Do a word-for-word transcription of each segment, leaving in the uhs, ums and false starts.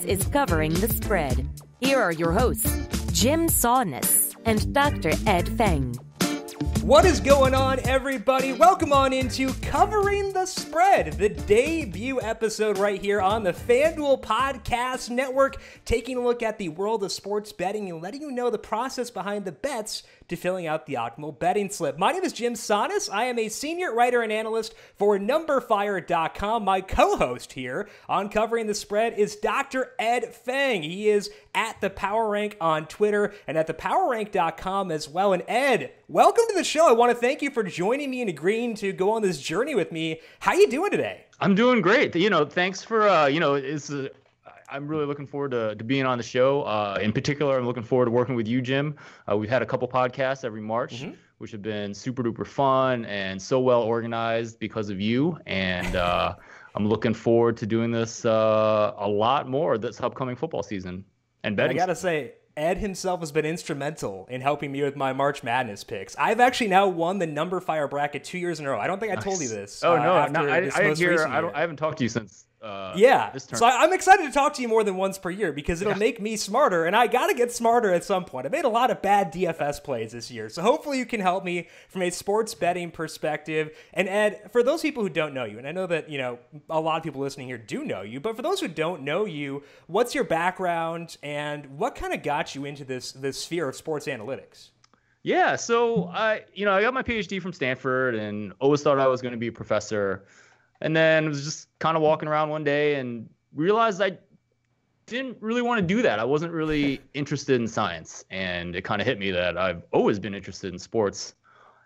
is Covering the Spread. Here are your hosts, Jim Sannes and Doctor Ed Feng. What is going on, everybody? Welcome on into Covering the Spread, the debut episode right here on the FanDuel Podcast Network, taking a look at the world of sports betting and letting you know the process behind the bets to filling out the optimal betting slip. My name is Jim Sannes. I am a senior writer and analyst for number fire dot com. My co-host here on Covering the Spread is Doctor Ed Feng. He is at The Power Rank on Twitter and at the power rank dot com as well. And Ed, welcome to the show. I want to thank you for joining me and agreeing to go on this journey with me. How you doing today? I'm doing great. You know, thanks for, uh, you know, it's uh, I'm really looking forward to, to being on the show. Uh, in particular, I'm looking forward to working with you, Jim. Uh, we've had a couple podcasts every March, mm-hmm. which have been super duper fun and so well organized because of you. And uh, I'm looking forward to doing this uh, a lot more this upcoming football season and betting. I got to say, Ed himself has been instrumental in helping me with my March Madness picks. I've actually now won the number fire bracket two years in a row. I don't think I told you this. Oh, no. Uh, no I, I, I, hear, I, don't, I haven't talked to you since uh, yeah. this term. So I, I'm excited to talk to you more than once per year because it'll yeah. make me smarter, and I got to get smarter at some point. I made a lot of bad D F S plays this year, so hopefully you can help me from a sports betting perspective. And Ed, for those people who don't know you, and I know that, you know, a lot of people listening here do know you, but for those who don't know you, what's your background and what kind of got you into this this sphere of sports analytics? Yeah, so I, you know, I got my PhD from Stanford and always thought I was going to be a professor. And then was just kind of walking around one day and realized I didn't really want to do that. I wasn't really interested in science. And it kind of hit me that I've always been interested in sports.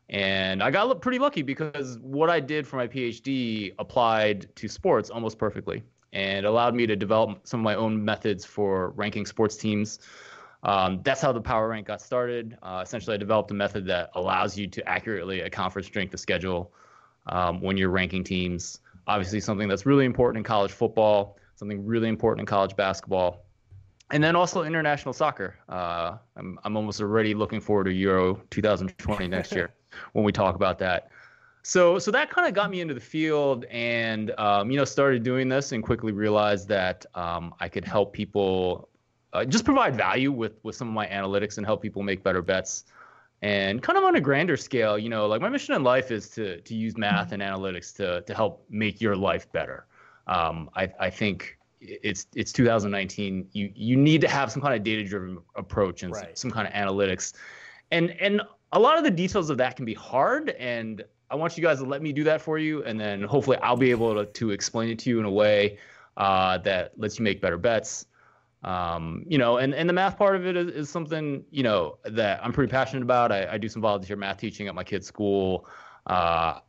And I got pretty lucky because what I did for my PhD applied to sports almost perfectly and allowed me to develop some of my own methods for ranking sports teams. Um, that's how the Power Rank got started. Uh, essentially, I developed a method that allows you to accurately account for strength of schedule um, when you're ranking teams. Obviously, something that's really important in college football, something really important in college basketball, and then also international soccer. Uh, I'm, I'm almost already looking forward to Euro twenty twenty next year when we talk about that. So, so that kind of got me into the field, and um, you know, started doing this, and quickly realized that um, I could help people. Uh, just provide value with, with some of my analytics and help people make better bets. And kind of on a grander scale, you know, like my mission in life is to to use math and analytics to to help make your life better. Um, I, I think it's it's two thousand nineteen. You you need to have some kind of data-driven approach and right. some, some kind of analytics. And and a lot of the details of that can be hard. And I want you guys to let me do that for you. And then hopefully I'll be able to, to explain it to you in a way uh, that lets you make better bets. Um, you know, and, and the math part of it is, is something, you know, that I'm pretty passionate about. I, I do some volunteer math teaching at my kid's school. Uh,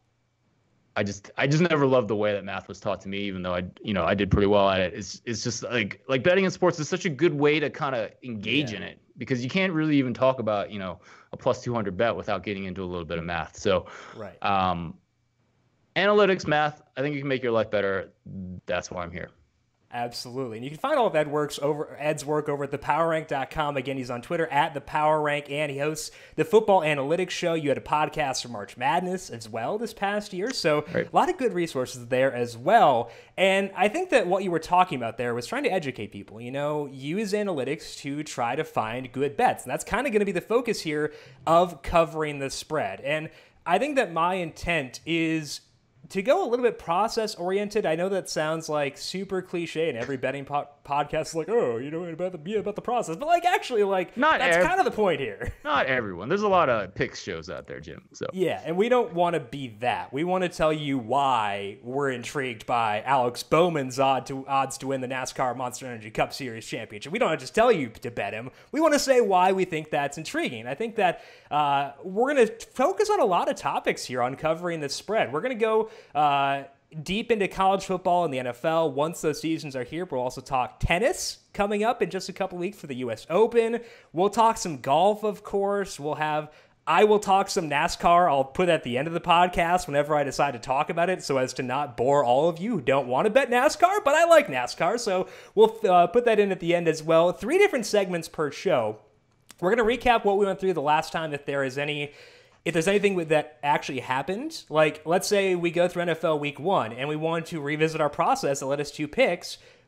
I just, I just never loved the way that math was taught to me, even though I, you know, I did pretty well at it. It's, it's just like, like betting in sports is such a good way to kind of engage yeah. in it because you can't really even talk about, you know, a plus two hundred bet without getting into a little bit of math. So, right. um, analytics, math, I think you can make your life better. That's why I'm here. Absolutely. And you can find all of Ed works over Ed's work over at the power rank dot com. Again, he's on Twitter at the Power Rank, and he hosts the Football Analytics Show. You had a podcast for March Madness as well this past year. So right. a lot of good resources there as well. And I think that what you were talking about there was trying to educate people, you know, use analytics to try to find good bets. And that's kind of going to be the focus here of Covering the Spread. And I think that my intent is to go a little bit process-oriented. I know that sounds like super cliche, and every betting po- podcast is like, oh, you know, about the be about the process. But like, actually, like, not that's ev- kind of the point here. Not everyone. There's a lot of picks shows out there, Jim. So yeah, and we don't want to be that. We want to tell you why we're intrigued by Alex Bowman's odd to, odds to win the NASCAR Monster Energy Cup Series Championship. We don't just tell you to bet him. We want to say why we think that's intriguing. I think that uh, we're going to focus on a lot of topics here on Covering the Spread. We're going to go Uh, deep into college football and the N F L once those seasons are here. We'll also talk tennis coming up in just a couple weeks for the U S Open. We'll talk some golf, of course. We'll have, I will talk some NASCAR. I'll put at the end of the podcast whenever I decide to talk about it so as to not bore all of you who don't want to bet NASCAR, but I like NASCAR, so we'll uh, put that in at the end as well. Three different segments per show. We're going to recap what we went through the last time, if there is any If there's anything with that actually happened. Like, let's say we go through N F L week one and we want to revisit our process that led us to picks.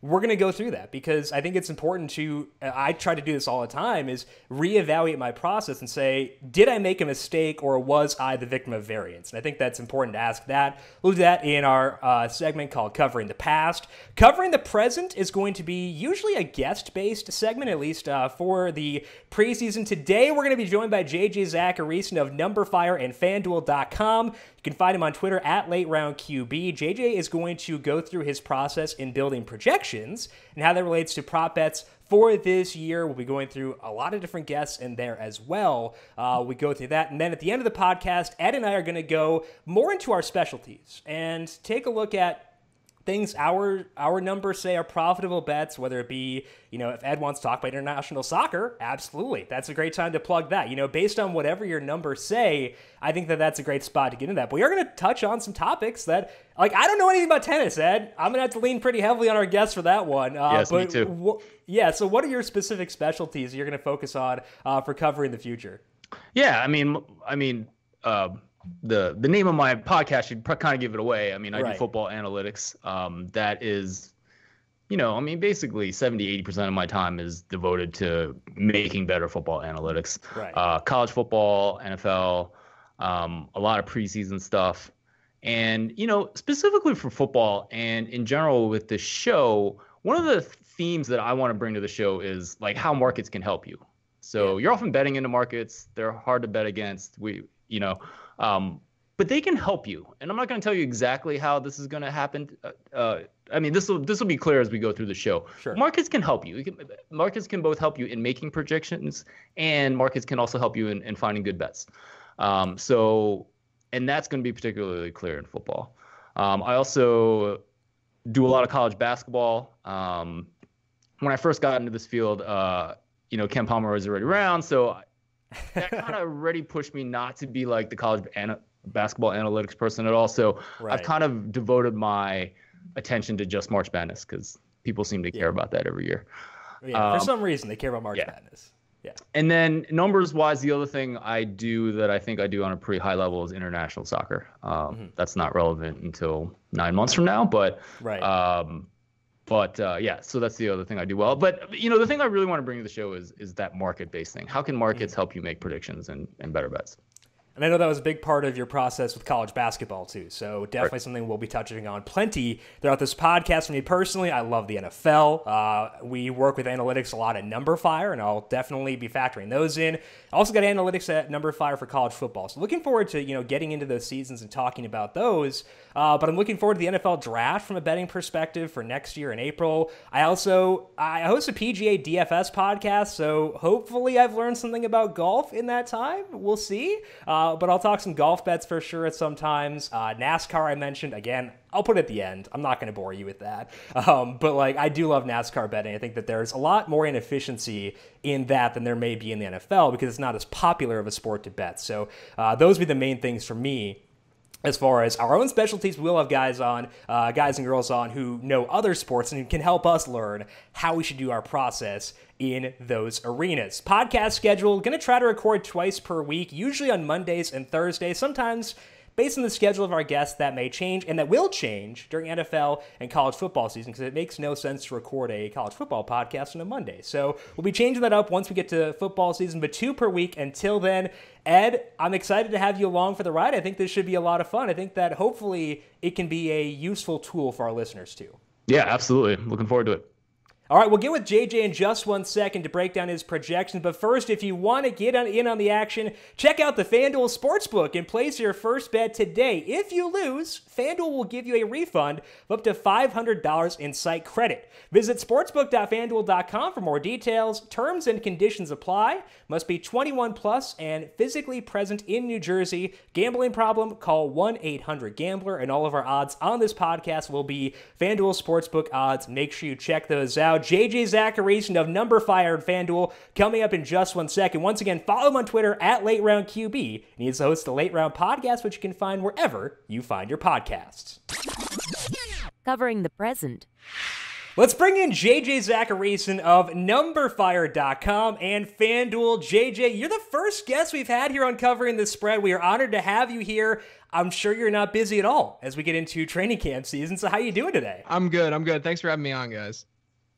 we're going to go through that because I think it's important to, I try to do this all the time, is reevaluate my process and say, did I make a mistake or was I the victim of variance? And I think that's important to ask that. We'll do that in our uh, segment called Covering the Past. Covering the Present is going to be usually a guest-based segment, at least uh, for the preseason. Today, we're going to be joined by J J Zachariason of NumberFire and FanDuel dot com. You can find him on Twitter at Late Round Q B. J J is going to go through his process in building projections and how that relates to prop bets for this year. We'll be going through a lot of different guests in there as well. Uh, we go through that. And then at the end of the podcast, Ed and I are going to go more into our specialties and take a look at things our our numbers say are profitable bets, whether it be, you know, if Ed wants to talk about international soccer, absolutely. That's a great time to plug that. You know, based on whatever your numbers say, I think that that's a great spot to get into that. But we are going to touch on some topics that, like, I don't know anything about tennis, Ed. I'm going to have to lean pretty heavily on our guests for that one. Uh, yes, but me too. W- yeah, so what are your specific specialties you're going to focus on uh, for covering the future? Yeah, I mean, I mean, uh, the the name of my podcast should kind of give it away. I mean, I Right. do football analytics. Um, that is, you know, I mean, basically seventy, eighty percent of my time is devoted to making better football analytics. Right. Uh, college football, N F L, um, a lot of preseason stuff. And, you know, specifically for football and in general with the show, one of the themes that I want to bring to the show is like how markets can help you. So Yeah. you're often betting into markets. They're hard to bet against. We, you know, um, but they can help you. And I'm not going to tell you exactly how this is going to happen. Uh, I mean, this will this will be clear as we go through the show. Sure. Markets can help you. you can, markets can both help you in making projections, and markets can also help you in, in finding good bets. Um, so, and that's going to be particularly clear in football. Um, I also do a lot of college basketball. Um, when I first got into this field, uh, you know, Ken Palmer was already around, so that kind of already pushed me not to be like the college ana- basketball analytics person at all. So Right. I've kind of devoted my attention to just March Madness because people seem to care Yeah. about about that every year. Yeah, Um, for some reason, they care about March yeah. Madness. Yeah. And then numbers wise, the other thing I do that I think I do on a pretty high level is international soccer. Um, Mm-hmm. That's not relevant until nine months from now, but Right. um, but uh, yeah, so that's the other thing I do well. But you know, the thing I really want to bring to the show is is that market based thing. How can markets help you make predictions and, and better bets? And I know that was a big part of your process with college basketball, too. So definitely Right. something we'll be touching on plenty throughout this podcast. For me personally, I love the N F L. Uh, we work with analytics a lot at NumberFire, and I'll definitely be factoring those in. I also got analytics at NumberFire for college football. So looking forward to, you know, getting into those seasons and talking about those. Uh, but I'm looking forward to the N F L draft from a betting perspective for next year in April. I also I host a P G A D F S podcast, so hopefully I've learned something about golf in that time. We'll see. Uh, but I'll talk some golf bets for sure at some times. Uh, NASCAR I mentioned. Again, I'll put it at the end. I'm not going to bore you with that. Um, but like I do love NASCAR betting. I think that there's a lot more inefficiency in that than there may be in the N F L because it's not as popular of a sport to bet. So uh, those would be the main things for me. As far as our own specialties, we'll have guys on, uh, guys and girls on who know other sports and can help us learn how we should do our process in those arenas. Podcast schedule, going to try to record twice per week, usually on Mondays and Thursdays. Sometimes, based on the schedule of our guests, that may change, and that will change during N F L and college football season, because it makes no sense to record a college football podcast on a Monday. So we'll be changing that up once we get to football season, but two per week. Until then, Ed, I'm excited to have you along for the ride. I think this should be a lot of fun. I think that hopefully it can be a useful tool for our listeners too. Yeah, absolutely. Looking forward to it. All right, we'll get with J J in just one second to break down his projections. But first, if you want to get on, in on the action, check out the FanDuel Sportsbook and place your first bet today. If you lose, FanDuel will give you a refund of up to five hundred dollars in site credit. Visit sportsbook dot fanduel dot com for more details. Terms and conditions apply. Must be twenty-one plus and physically present in New Jersey. Gambling problem? Call one eight hundred gambler. And all of our odds on this podcast will be FanDuel Sportsbook odds. Make sure you check those out. J J Zachariason of NumberFire and FanDuel coming up in just one second. Once again, follow him on Twitter at Late Round Q B. And he's the host of the Late Round Podcast, which you can find wherever you find your podcasts. Covering the present. Let's bring in J J Zachariason of NumberFire dot com and FanDuel. J J, you're the first guest we've had here on Covering the Spread. We are honored to have you here. I'm sure you're not busy at all as we get into training camp season. So how you doing today? I'm good. I'm good. Thanks for having me on, guys.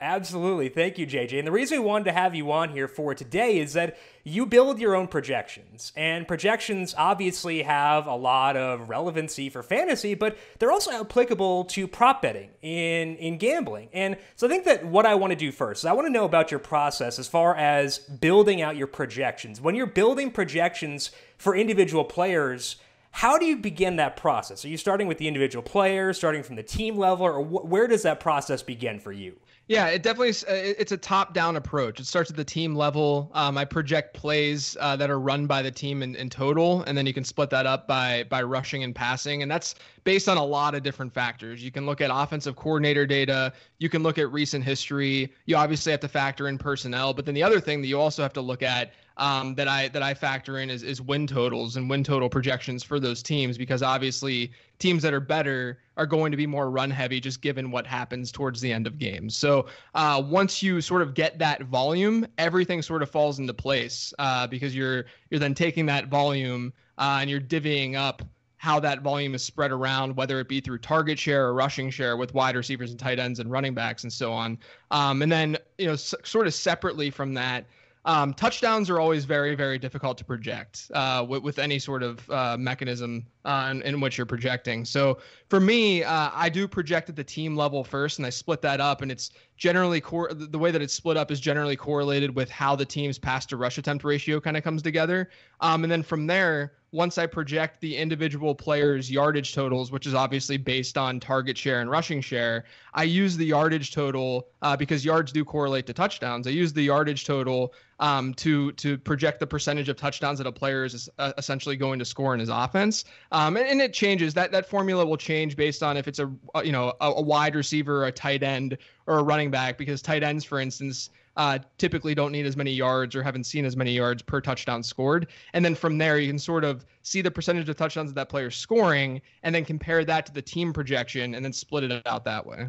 Absolutely. Thank you, J J. And the reason we wanted to have you on here for today is that you build your own projections. And projections obviously have a lot of relevancy for fantasy, but they're also applicable to prop betting in, in gambling. And so I think that what I want to do first is I want to know about your process as far as building out your projections. When you're building projections for individual players, how do you begin that process? Are you starting with the individual player, starting from the team level, or wh- where does that process begin for you? Yeah, it definitely is. It's a top-down approach. It starts at the team level. Um, I project plays uh, that are run by the team in, in total, and then you can split that up by by rushing and passing, and that's based on a lot of different factors. You can look at offensive coordinator data. You can look at recent history. You obviously have to factor in personnel, but then the other thing that you also have to look at um, that I that I factor in is is win totals and win total projections for those teams, because obviously teams that are better are going to be more run heavy, just given what happens towards the end of games. So uh, once you sort of get that volume, everything sort of falls into place uh, because you're you're then taking that volume uh, and you're divvying up how that volume is spread around, whether it be through target share or rushing share with wide receivers and tight ends and running backs and so on. Um, and then, you know, s- sort of separately from that, Um, touchdowns are always very, very difficult to project uh, with, with any sort of uh, mechanism uh, in, in which you're projecting. So for me, uh, I do project at the team level first, and I split that up. And it's generally cor- the way that it's split up is generally correlated with how the team's pass to rush attempt ratio kind of comes together. Um, and then from there, once I project the individual players' yardage totals, which is obviously based on target share and rushing share, I use the yardage total uh, because yards do correlate to touchdowns. I use the yardage total um, to to project the percentage of touchdowns that a player is uh, essentially going to score in his offense. Um, and, and it changes. That that formula will change based on if it's a you know a, a wide receiver, a tight end, or a running back. Because tight ends, for instance, Uh, typically don't need as many yards or haven't seen as many yards per touchdown scored. And then from there, you can sort of see the percentage of touchdowns that that player's scoring and then compare that to the team projection and then split it out that way.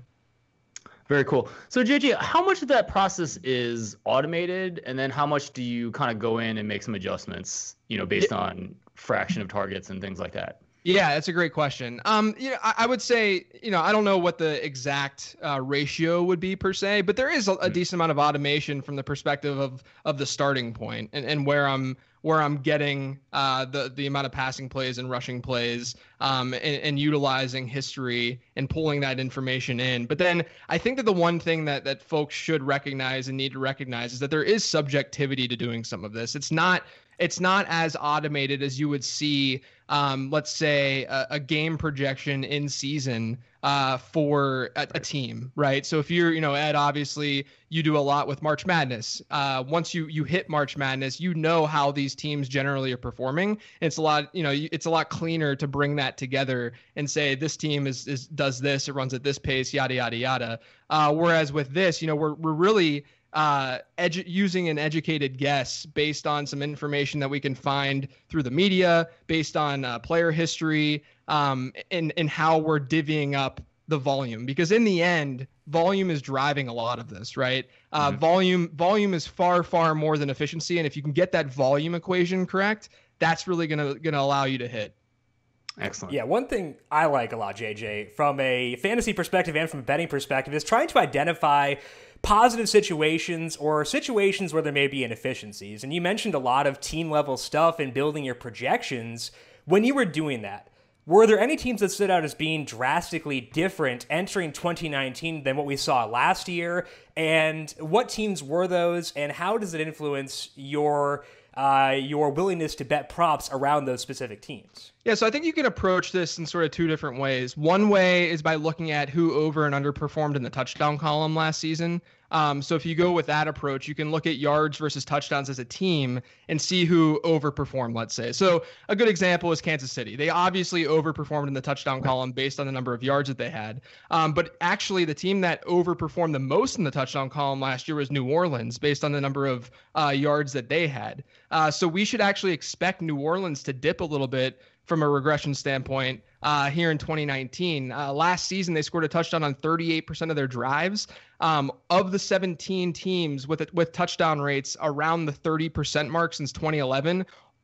Very cool. So J J, how much of that process is automated, and then how much do you kind of go in and make some adjustments, you know, based on fraction of targets and things like that? Yeah, that's a great question. Um, you know, I, I would say, you know, I don't know what the exact uh, ratio would be per se, but there is a, a decent amount of automation from the perspective of of the starting point and, and where I'm where I'm getting uh, the the amount of passing plays and rushing plays, um, and, and utilizing history and pulling that information in. But then I think that the one thing that that folks should recognize and need to recognize is that there is subjectivity to doing some of this. It's not it's not as automated as you would see. Um, let's say a, a game projection in season uh, for a, a team, right? So if you're, you know, Ed, obviously you do a lot with March Madness. Uh, once you you hit March Madness, you know how these teams generally are performing. It's a lot, you know, it's a lot cleaner to bring that together and say this team is is does this, it runs at this pace, yada yada yada. Uh, whereas with this, you know, we're we're really Uh, edu- using an educated guess based on some information that we can find through the media, based on uh, player history, um, and, and how we're divvying up the volume. Because in the end, volume is driving a lot of this, right? Uh, mm-hmm. Volume volume is far, far more than efficiency. And if you can get that volume equation correct, that's really gonna gonna allow you to hit. Excellent. Yeah, one thing I like a lot, J J, from a fantasy perspective and from a betting perspective is trying to identify positive situations or situations where there may be inefficiencies. And you mentioned a lot of team-level stuff in building your projections. When you were doing that, were there any teams that stood out as being drastically different entering twenty nineteen than what we saw last year? And what teams were those, and how does it influence your uh, your willingness to bet props around those specific teams? Yeah, so I think you can approach this in sort of two different ways. One way is by looking at who over and underperformed in the touchdown column last season. Um, so if you go with that approach, you can look at yards versus touchdowns as a team and see who overperformed, let's say. So a good example is Kansas City. They obviously overperformed in the touchdown column based on the number of yards that they had. Um, but actually, the team that overperformed the most in the touchdown column last year was New Orleans based on the number of uh, yards that they had. Uh, so we should actually expect New Orleans to dip a little bit from a regression standpoint uh, here in twenty nineteen. Uh, last season, they scored a touchdown on thirty-eight percent of their drives. Um, of the seventeen teams with with touchdown rates around the thirty percent mark since twenty eleven,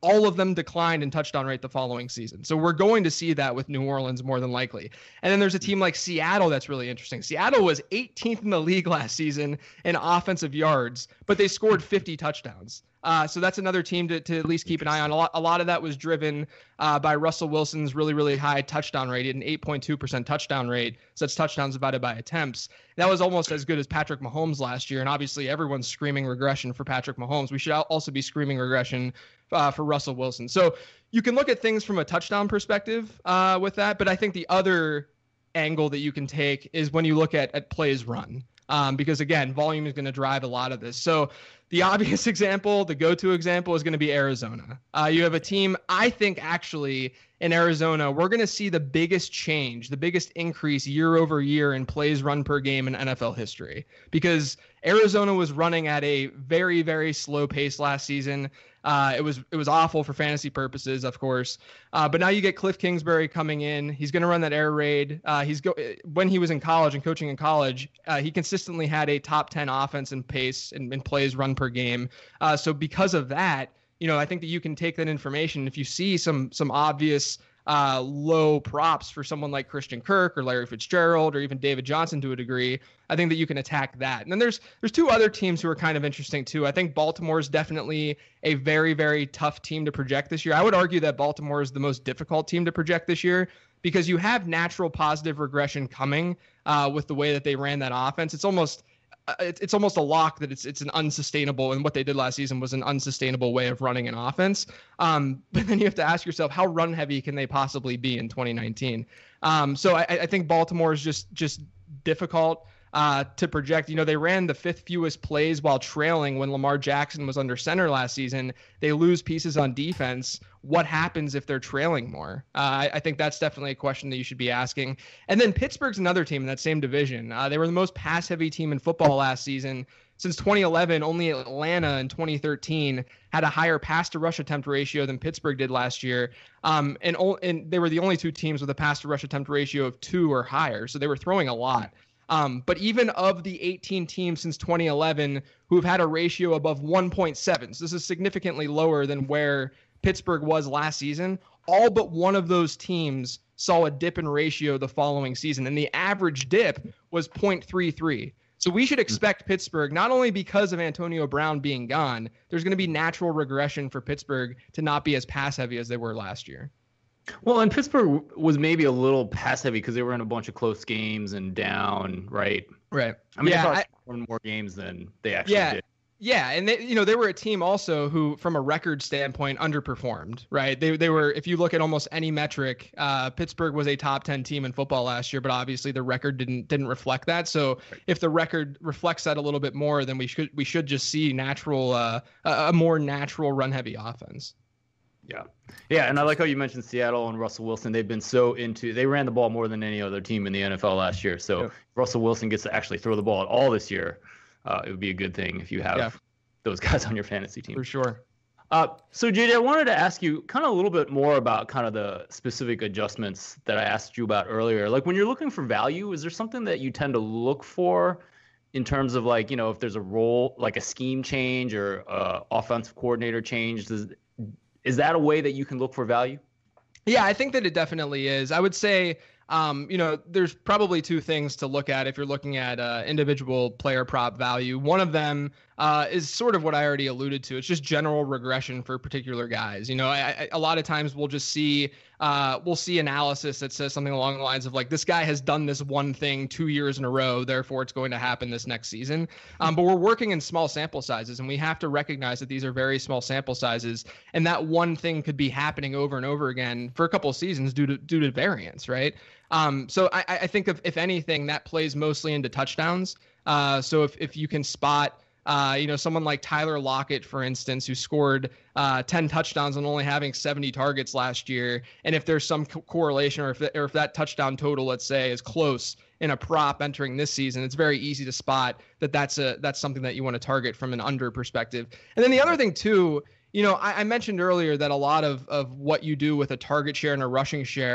all of them declined in touchdown rate the following season. So we're going to see that with New Orleans more than likely. And then there's a team like Seattle that's really interesting. Seattle was eighteenth in the league last season in offensive yards, but they scored fifty touchdowns. Uh, so that's another team to, to at least keep an eye on. A lot, a lot of that was driven uh, by Russell Wilson's really, really high touchdown rate, an eight point two percent touchdown rate. So that's touchdowns divided by attempts. That was almost as good as Patrick Mahomes last year. And obviously everyone's screaming regression for Patrick Mahomes. We should also be screaming regression uh, for Russell Wilson. So you can look at things from a touchdown perspective uh, with that. But I think the other angle that you can take is when you look at, at plays run. Um, because again, volume is going to drive a lot of this. So the obvious example, the go-to example is going to be Arizona. Uh, you have a team, I think actually in Arizona, we're going to see the biggest change, the biggest increase year over year in plays run per game in N F L history, because Arizona was running at a very, very slow pace last season. Uh, it was it was awful for fantasy purposes, of course. Uh, but now you get Cliff Kingsbury coming in. He's going to run that air raid. Uh, he's go when he was in college and coaching in college, uh, he consistently had a top ten offense in pace and, and plays run per game. Uh, so because of that, you know, I think that you can take that information. If you see some some obvious uh, low props for someone like Christian Kirk or Larry Fitzgerald or even David Johnson to a degree, I think that you can attack that. And then there's there's two other teams who are kind of interesting too. I think Baltimore is definitely a very, very tough team to project this year. I would argue that Baltimore is the most difficult team to project this year because you have natural positive regression coming uh, with the way that they ran that offense. It's almost It's it's almost a lock that it's it's an unsustainable, and what they did last season was an unsustainable way of running an offense. Um, but then you have to ask yourself, how run heavy can they possibly be in twenty nineteen? Um, so I, I think Baltimore is just just difficult uh, to project. You know, they ran the fifth fewest plays while trailing when Lamar Jackson was under center last season. They lose pieces on defense. What happens if they're trailing more? Uh, I, I think that's definitely a question that you should be asking. And then Pittsburgh's another team in that same division. Uh, they were the most pass-heavy team in football last season. Since twenty eleven, only Atlanta in twenty thirteen had a higher pass-to-rush attempt ratio than Pittsburgh did last year. Um, and, and they were the only two teams with a pass-to-rush attempt ratio of two or higher. So they were throwing a lot. Um, but even of the eighteen teams since twenty eleven who have had a ratio above one point seven, so this is significantly lower than where Pittsburgh was last season, all but one of those teams saw a dip in ratio the following season, and the average dip was zero point three three. So we should expect Pittsburgh, not only because of Antonio Brown being gone, there's going to be natural regression for Pittsburgh to not be as pass-heavy as they were last year. Well, and Pittsburgh was maybe a little pass-heavy because they were in a bunch of close games and down, right? Right. I mean, yeah, they probably I, won more games than they actually yeah. did. Yeah, and they, you know, they were a team also who, from a record standpoint, underperformed, right? They they were, if you look at almost any metric, uh, Pittsburgh was a top ten team in football last year, but obviously the record didn't didn't reflect that. So right. If the record reflects that a little bit more, then we should we should just see natural, uh, a more natural run-heavy offense. Yeah. Yeah, and I like how you mentioned Seattle and Russell Wilson. They've been so into – they ran the ball more than any other team in the N F L last year. So yeah. If Russell Wilson gets to actually throw the ball at all this year, uh, it would be a good thing if you have yeah. those guys on your fantasy team. For sure. Uh, so, J J, I wanted to ask you kind of a little bit more about kind of the specific adjustments that I asked you about earlier. Like when you're looking for value, is there something that you tend to look for in terms of like, you know, if there's a role, like a scheme change or uh, offensive coordinator change? Does Is that a way that you can look for value? Yeah, I think that it definitely is. I would say, um, you know, there's probably two things to look at if you're looking at uh, individual player prop value. One of them uh, is sort of what I already alluded to. It's just general regression for particular guys. You know, I, I, a lot of times we'll just see uh, we'll see analysis that says something along the lines of like, this guy has done this one thing two years in a row, therefore it's going to happen this next season. Um, but we're working in small sample sizes, and we have to recognize that these are very small sample sizes, and that one thing could be happening over and over again for a couple of seasons due to due to variance, right? Um, so I, I think if, if anything, that plays mostly into touchdowns. Uh, so if, if you can spot, uh, you know, someone like Tyler Lockett, for instance, who scored uh, ten touchdowns and only having seventy targets last year, and if there's some co- correlation, or if, or if that touchdown total, let's say, is close in a prop entering this season, it's very easy to spot that that's a that's something that you want to target from an under perspective. And then the other thing too, you know, I, I mentioned earlier that a lot of, of what you do with a target share and a rushing share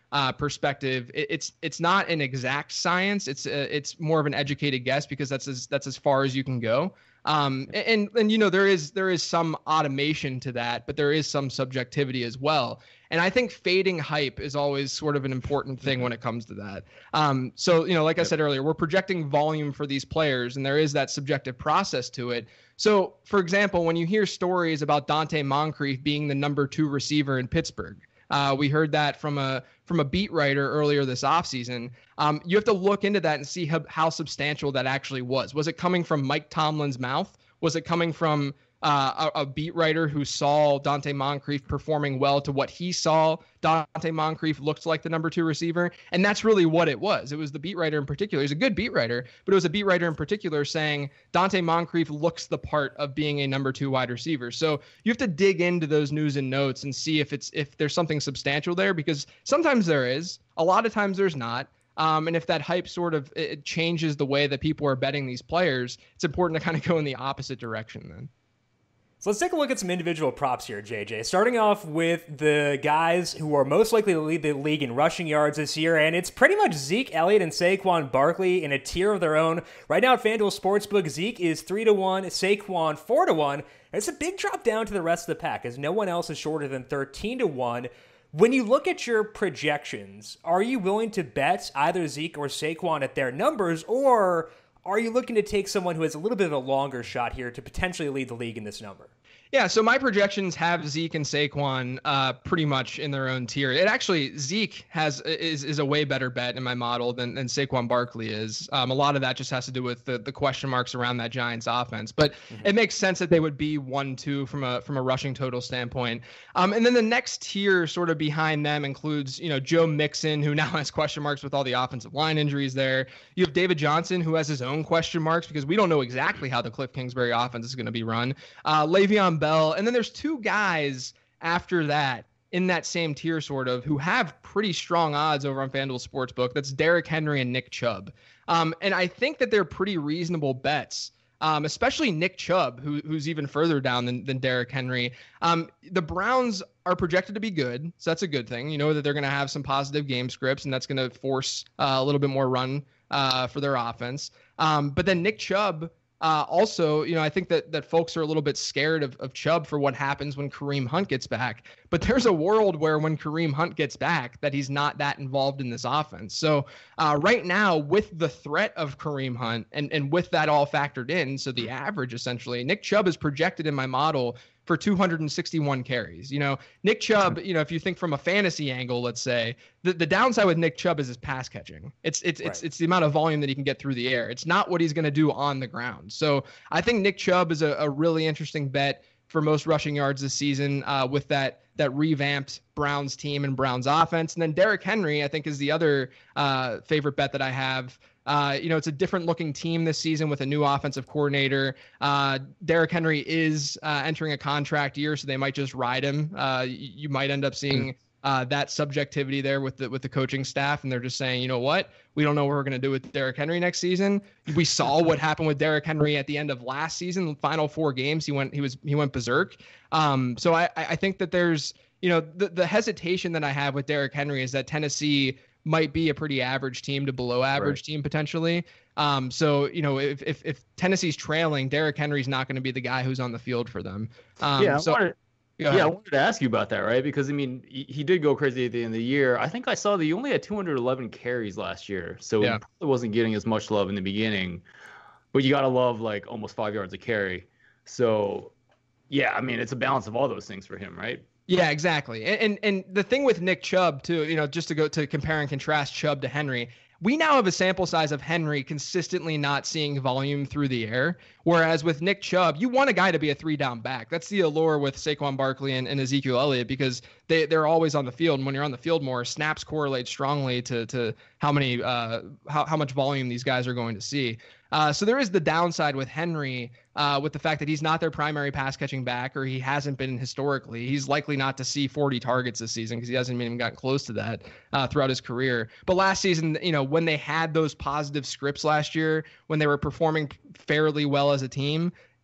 uh, perspective, it, it's it's not an exact science. It's a, it's more of an educated guess because that's as that's as far as you can go. Um, and, and, you know, there is, there is some automation to that, but there is some subjectivity as well. And I think fading hype is always sort of an important thing when it comes to that. Um, so, you know, like I said earlier, we're projecting volume for these players, and there is that subjective process to it. So, for example, when you hear stories about Dante Moncrief being the number two receiver in Pittsburgh, Uh, we heard that from a from a beat writer earlier this offseason. Um, you have to look into that and see how, how substantial that actually was. Was it coming from Mike Tomlin's mouth? Was it coming from uh, a, a beat writer who saw Dante Moncrief performing well to what he saw Dante Moncrief looked like the number two receiver? And that's really what it was. It was the beat writer in particular. He's a good beat writer, but it was a beat writer in particular saying Dante Moncrief looks the part of being a number two wide receiver. So you have to dig into those news and notes and see if it's if there's something substantial there, because sometimes there is, a lot of times there's not. Um, and if that hype sort of it changes the way that people are betting these players, it's important to kind of go in the opposite direction then. So let's take a look at some individual props here, J J. Starting off with the guys who are most likely to lead the league in rushing yards this year, and it's pretty much Zeke Elliott and Saquon Barkley in a tier of their own. Right now at FanDuel Sportsbook, Zeke is three to one, Saquon four to one, and it's a big drop down to the rest of the pack, as no one else is shorter than thirteen to one. When you look at your projections, are you willing to bet either Zeke or Saquon at their numbers, or are you looking to take someone who has a little bit of a longer shot here to potentially lead the league in this number? Yeah, so my projections have Zeke and Saquon uh, pretty much in their own tier. It actually, Zeke has is is a way better bet in my model than, than Saquon Barkley is. Um, a lot of that just has to do with the, the question marks around that Giants offense. But mm-hmm. It makes sense that they would be one two from a from a rushing total standpoint. Um, and then the next tier sort of behind them includes, you know, Joe Mixon, who now has question marks with all the offensive line injuries there. You have David Johnson, who has his own question marks because we don't know exactly how the Cliff Kingsbury offense is going to be run. Uh, Le'Veon Bell, and then there's two guys after that in that same tier sort of who have pretty strong odds over on FanDuel Sportsbook. That's Derrick Henry and Nick Chubb. Um, and I think that they're pretty reasonable bets, um, especially Nick Chubb, who, who's even further down than, than Derrick Henry. Um, the Browns are projected to be good, so that's a good thing. You know that they're going to have some positive game scripts, and that's going to force uh, a little bit more run uh, for their offense. Um, but then Nick Chubb, Uh, also, you know, I think that that folks are a little bit scared of, of Chubb for what happens when Kareem Hunt gets back. But there's a world where when Kareem Hunt gets back that he's not that involved in this offense. So uh, right now, with the threat of Kareem Hunt and, and with that all factored in, so the average essentially, Nick Chubb is projected in my model for two hundred sixty-one carries. You know, Nick Chubb, you know, if you think from a fantasy angle, let's say, the, the downside with Nick Chubb is his pass catching. It's it's right. it's it's the amount of volume that he can get through the air. It's not what he's going to do on the ground. So I think Nick Chubb is a, a really interesting bet for most rushing yards this season uh, with that that revamped Browns team and Browns offense. And then Derrick Henry, I think, is the other uh, favorite bet that I have. Uh, you know, it's a different looking team this season with a new offensive coordinator. Uh, Derrick Henry is uh, entering a contract year, so they might just ride him. Uh, you, you might end up seeing uh, that subjectivity there with the with the coaching staff, and they're just saying, you know what, we don't know what we're going to do with Derrick Henry next season. We saw what happened with Derrick Henry at the end of last season. The final four games, he went he was he went berserk. Um, so I I think that there's, you know, the the hesitation that I have with Derrick Henry is that Tennessee might be a pretty average team to below average right. team potentially. Um, so, you know, if, if, if Tennessee's trailing, Derrick Henry's not going to be the guy who's on the field for them. Um, yeah. So, I wanted, yeah. I wanted to ask you about that, right? Because I mean, he, he did go crazy at the end of the year. I think I saw that he only had two hundred eleven carries last year. So yeah. He probably wasn't getting as much love in the beginning, but you got to love like almost five yards a carry. So yeah, I mean, it's a balance of all those things for him, right? Yeah, exactly. And, and and the thing with Nick Chubb too, you know, just to go to compare and contrast Chubb to Henry, we now have a sample size of Henry consistently not seeing volume through the air. Whereas with Nick Chubb, you want a guy to be a three down back. That's the allure with Saquon Barkley and, and Ezekiel Elliott, because they, they're always on the field. And when you're on the field more, snaps correlate strongly to to how many uh how, how much volume these guys are going to see. Uh, so there is the downside with Henry, uh, with the fact that he's not their primary pass catching back, or he hasn't been historically. He's likely not to see forty targets this season because he hasn't even gotten close to that uh, throughout his career. But last season, you know, when they had those positive scripts last year, when they were performing fairly well as a team,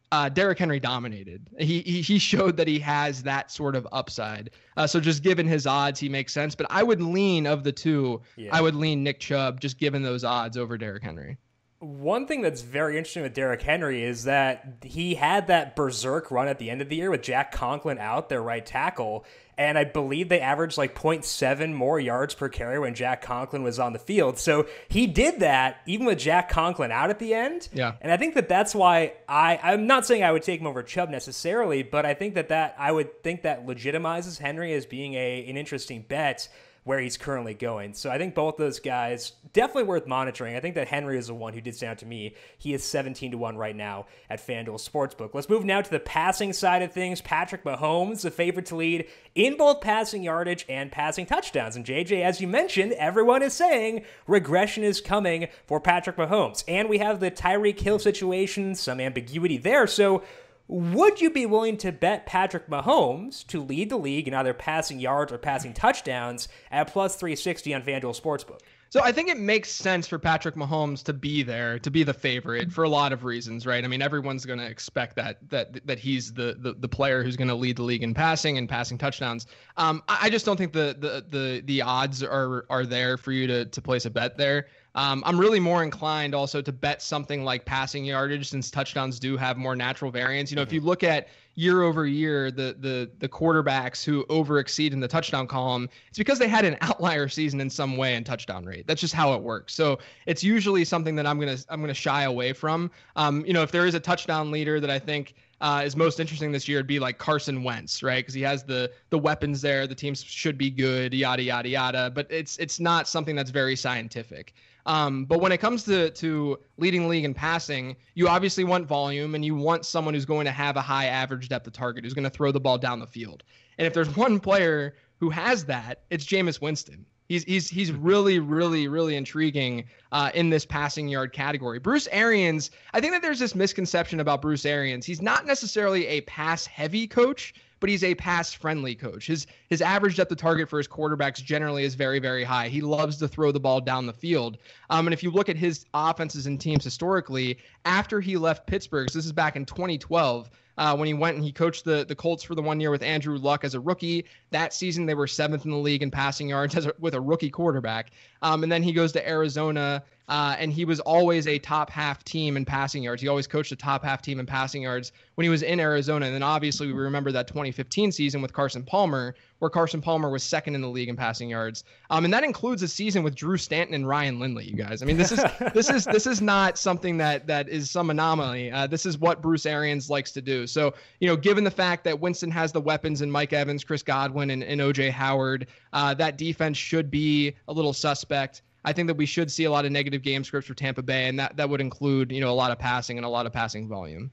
uh, Derrick Henry dominated. He, he he showed that he has that sort of upside. Uh, so just given his odds, he makes sense. But I would lean of the two, yeah. I would lean Nick Chubb, just given those odds over Derrick Henry. One thing that's very interesting with Derrick Henry is that he had that berserk run at the end of the year with Jack Conklin out, their right tackle, and I believe they averaged like zero point seven more yards per carry when Jack Conklin was on the field. So he did that even with Jack Conklin out at the end. Yeah. And I think that that's why I, I'm not saying I would take him over Chubb necessarily, but I think that that I would think that legitimizes Henry as being a an interesting bet where he's currently going. So I think both those guys definitely worth monitoring. I think that Henry is the one who did stand out to me. He is seventeen to one right now at FanDuel Sportsbook. Let's move now to the passing side of things. Patrick Mahomes, the favorite to lead in both passing yardage and passing touchdowns. And J J, as you mentioned, everyone is saying regression is coming for Patrick Mahomes. And we have the Tyreek Hill situation, some ambiguity there. So would you be willing to bet Patrick Mahomes to lead the league in either passing yards or passing touchdowns at plus three sixty on FanDuel Sportsbook? So I think it makes sense for Patrick Mahomes to be there, to be the favorite for a lot of reasons, right? I mean, everyone's going to expect that that that he's the the, the player who's going to lead the league in passing and passing touchdowns. Um, I, I just don't think the the the the odds are are there for you to to place a bet there. Um, I'm really more inclined also to bet something like passing yardage, since touchdowns do have more natural variance. You know, mm-hmm. if you look at year over year, the the the quarterbacks who over exceed in the touchdown column, it's because they had an outlier season in some way in touchdown rate. That's just how it works. So it's usually something that I'm gonna I'm gonna shy away from. Um, you know, if there is a touchdown leader that I think uh, is most interesting this year, it'd be like Carson Wentz, right? Because he has the the weapons there. The teams should be good, yada yada yada. But it's it's not something that's very scientific. Um, but when it comes to, to leading the league in passing, you obviously want volume, and you want someone who's going to have a high average depth of target, who's going to throw the ball down the field. And if there's one player who has that, it's Jameis Winston. He's he's he's really, really, really intriguing uh, in this passing yard category. Bruce Arians, I think that there's this misconception about Bruce Arians. He's not necessarily a pass-heavy coach, but he's a pass-friendly coach. His his average depth of target for his quarterbacks generally is very, very high. He loves to throw the ball down the field. Um, and if you look at his offenses and teams historically, after he left Pittsburgh, so this is back in twenty twelve, uh, when he went and he coached the, the Colts for the one year with Andrew Luck as a rookie. That season, they were seventh in the league in passing yards as a, with a rookie quarterback. Um, and then he goes to Arizona, uh, and he was always a top half team in passing yards. He always coached a top half team in passing yards when he was in Arizona. And then obviously we remember that twenty fifteen season with Carson Palmer, where Carson Palmer was second in the league in passing yards. Um, and that includes a season with Drew Stanton and Ryan Lindley, you guys. I mean, this is this is this is not something that that is some anomaly. Uh, this is what Bruce Arians likes to do. So, you know, given the fact that Winston has the weapons in Mike Evans, Chris Godwin, and, and O J Howard, uh, that defense should be a little suspect. I think that we should see a lot of negative game scripts for Tampa Bay, and that, that would include, you know, a lot of passing and a lot of passing volume.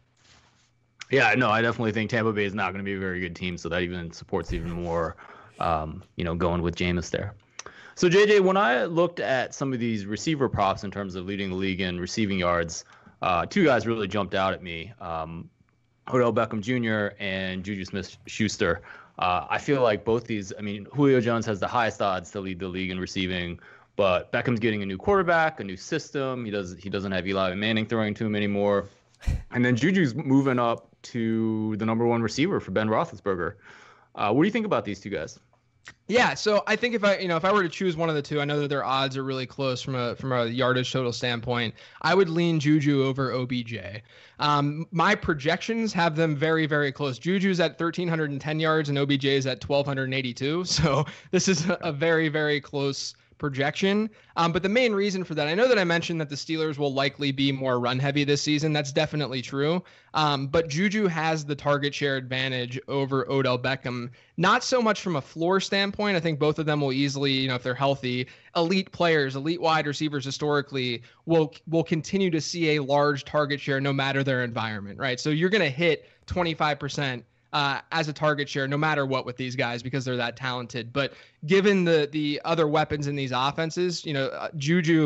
Yeah, no, I definitely think Tampa Bay is not going to be a very good team, so that even supports even more, um, you know, going with Jameis there. So, J J, when I looked at some of these receiver props in terms of leading the league in receiving yards, uh, two guys really jumped out at me, um, Odell Beckham Junior and Juju Smith-Schuster. Uh, I feel like both these, I mean, Julio Jones has the highest odds to lead the league in receiving, but Beckham's getting a new quarterback, a new system. He does he doesn't have Eli Manning throwing to him anymore. And then Juju's moving up to the number one receiver for Ben Roethlisberger. Uh, what do you think about these two guys? Yeah, so I think if I, you know, if I were to choose one of the two, I know that their odds are really close from a from a yardage total standpoint. I would lean Juju over O B J. Um, my projections have them very, very close. Juju's at one thousand three hundred ten yards and O B J is at one thousand two hundred eighty-two. So this is a, a very, very close projection. Um, but the main reason for that, I know that I mentioned that the Steelers will likely be more run heavy this season. That's definitely true. Um, but Juju has the target share advantage over Odell Beckham, not so much from a floor standpoint. I think both of them will easily, you know, if they're healthy, elite players, elite wide receivers historically will, will continue to see a large target share no matter their environment, right? So you're going to hit twenty-five percent Uh, as a target share, no matter what with these guys, because they're that talented. But given the the other weapons in these offenses, you know, uh, Juju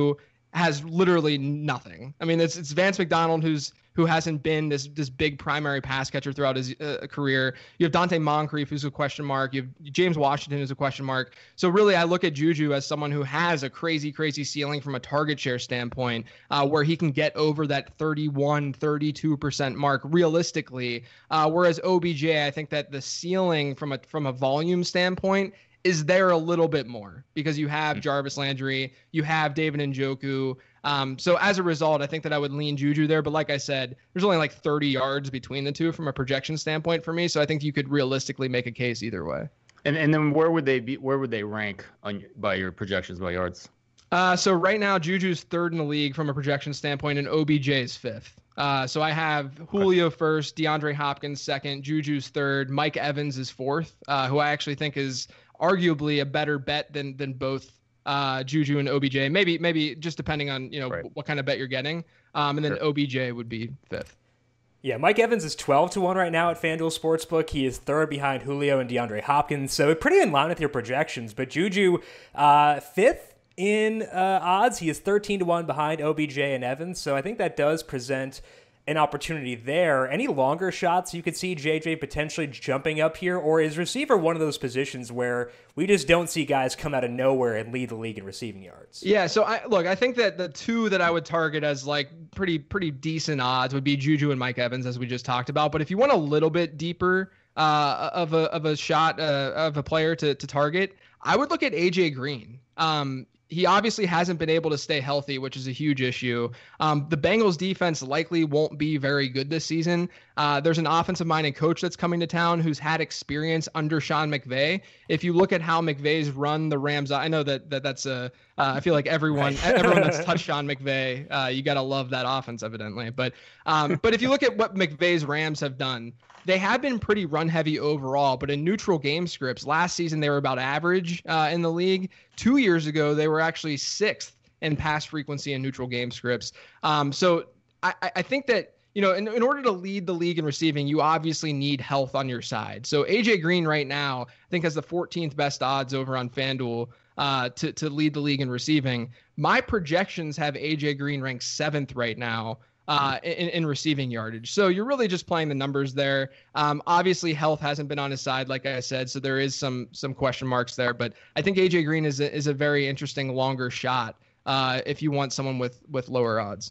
has literally nothing. I mean, it's it's Vance McDonald who's who hasn't been this this big primary pass catcher throughout his uh, career. You have Dante Moncrief, who's a question mark. You have James Washington, who's a question mark. So really, I look at Juju as someone who has a crazy, crazy ceiling from a target share standpoint, uh, where he can get over that thirty-one, thirty-two percent mark realistically. Uh, whereas O B J, I think that the ceiling from a from a volume standpoint is there a little bit more because you have Jarvis Landry, you have David Njoku. Um, so as a result, I think that I would lean Juju there. But like I said, there's only like thirty yards between the two from a projection standpoint for me. So I think you could realistically make a case either way. And and then where would they be? Where would they rank on by your projections by yards? Uh, so right now, Juju's third in the league from a projection standpoint, and O B J is fifth. Uh, so I have Julio first, DeAndre Hopkins second, Juju's third, Mike Evans is fourth, uh, who I actually think is arguably a better bet than than both uh, Juju and O B J. Maybe maybe just depending on you know right. what kind of bet you're getting. Um, and then sure. O B J would be fifth. Yeah, Mike Evans is twelve to one right now at FanDuel Sportsbook. He is third behind Julio and DeAndre Hopkins, so pretty in line with your projections. But Juju, uh, fifth in uh, odds. He is thirteen to one behind O B J and Evans, so I think that does present an opportunity there. Any longer shots you could see J J potentially jumping up here, or is receiver one of those positions where we just don't see guys come out of nowhere and lead the league in receiving yards? Yeah, so I look, I think that the two that I would target as like pretty pretty decent odds would be Juju and Mike Evans, as we just talked about. But if you want a little bit deeper uh, of a of a shot uh, of a player to to target, I would look at A J Green. Um, He obviously hasn't been able to stay healthy, which is a huge issue. Um, the Bengals defense likely won't be very good this season. Uh, there's an offensive-minded coach that's coming to town who's had experience under Sean McVay. If you look at how McVay's run the Rams, I know that, that that's a, uh, I feel like everyone, everyone that's touched Sean McVay, uh, you got to love that offense evidently. But, um, but if you look at what McVay's Rams have done, they have been pretty run heavy overall, but in neutral game scripts, last season they were about average uh, in the league. Two years ago, they were actually sixth in pass frequency in neutral game scripts. Um, so I, I think that, you know, in, in order to lead the league in receiving, you obviously need health on your side. So A J Green right now, I think has the fourteenth best odds over on FanDuel uh, to, to lead the league in receiving. My projections have A J Green ranked seventh right now. Uh, in, in receiving yardage. So you're really just playing the numbers there. Um, obviously, health hasn't been on his side, like I said, so there is some some question marks there. But I think A J Green is a, is a very interesting longer shot uh, if you want someone with with lower odds.